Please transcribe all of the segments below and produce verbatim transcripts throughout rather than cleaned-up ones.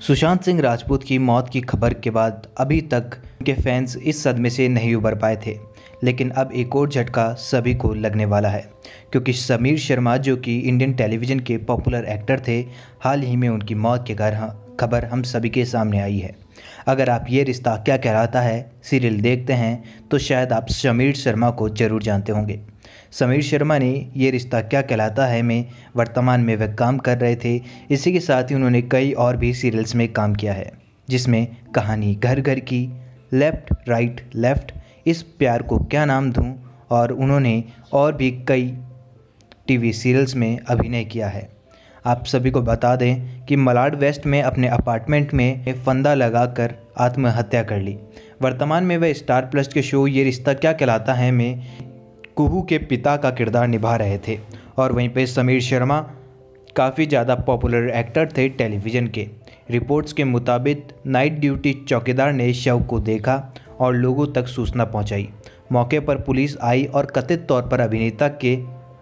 सुशांत सिंह राजपूत की मौत की खबर के बाद अभी तक उनके फैंस इस सदमे से नहीं उबर पाए थे, लेकिन अब एक और झटका सभी को लगने वाला है, क्योंकि समीर शर्मा जो कि इंडियन टेलीविज़न के पॉपुलर एक्टर थे, हाल ही में उनकी मौत के घर खबर हम सभी के सामने आई है। अगर आप ये रिश्ता क्या कहलाता है सीरियल देखते हैं तो शायद आप समीर शर्मा को ज़रूर जानते होंगे। समीर शर्मा ने ये रिश्ता क्या कहलाता है में वर्तमान में वह काम कर रहे थे। इसी के साथ ही उन्होंने कई और भी सीरियल्स में काम किया है, जिसमें कहानी घर घर की, लेफ़्ट राइट लेफ़्ट, इस प्यार को क्या नाम दूं, और उन्होंने और भी कई टीवी सीरियल्स में अभिनय किया है। आप सभी को बता दें कि मलाड वेस्ट में अपने अपार्टमेंट में फंदा लगाकर आत्महत्या कर ली। वर्तमान में वह स्टार प्लस के शो ये रिश्ता क्या कहलाता है में कुहू के पिता का किरदार निभा रहे थे, और वहीं पे समीर शर्मा काफ़ी ज़्यादा पॉपुलर एक्टर थे टेलीविज़न के। रिपोर्ट्स के मुताबिक नाइट ड्यूटी चौकीदार ने शव को देखा और लोगों तक सूचना पहुंचाई। मौके पर पुलिस आई और कथित तौर पर अभिनेता के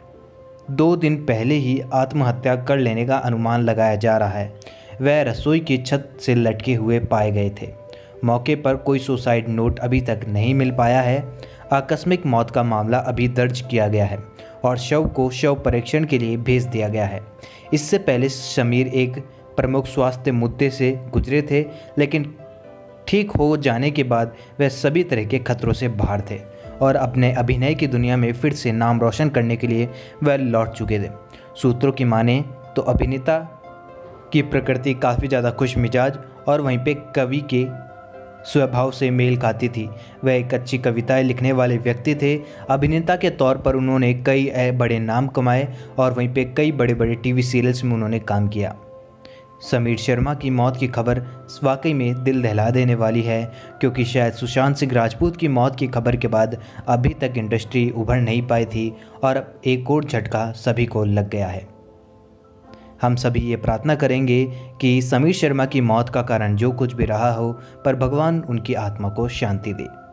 दो दिन पहले ही आत्महत्या कर लेने का अनुमान लगाया जा रहा है। वह रसोई की छत से लटके हुए पाए गए थे। मौके पर कोई सुसाइड नोट अभी तक नहीं मिल पाया है। आकस्मिक मौत का मामला अभी दर्ज किया गया है और शव को शव परीक्षण के लिए भेज दिया गया है। इससे पहले समीर एक प्रमुख स्वास्थ्य मुद्दे से गुजरे थे, लेकिन ठीक हो जाने के बाद वह सभी तरह के खतरों से बाहर थे और अपने अभिनय की दुनिया में फिर से नाम रोशन करने के लिए वह लौट चुके थे। सूत्रों की माने तो अभिनेता की प्रकृति काफ़ी ज़्यादा खुश मिजाज और वहीं पे कवि के स्वभाव से मेल खाती थी। वह एक अच्छी कविताएं लिखने वाले व्यक्ति थे। अभिनेता के तौर पर उन्होंने कई बड़े नाम कमाए और वहीं पे कई बड़े बड़े टीवी सीरियल्स में उन्होंने काम किया। समीर शर्मा की मौत की खबर वाकई में दिल दहला देने वाली है, क्योंकि शायद सुशांत सिंह राजपूत की मौत की खबर के बाद अभी तक इंडस्ट्री उभर नहीं पाई थी और अब एक और झटका सभी को लग गया है। हम सभी ये प्रार्थना करेंगे कि समीर शर्मा की मौत का कारण जो कुछ भी रहा हो, पर भगवान उनकी आत्मा को शांति दे।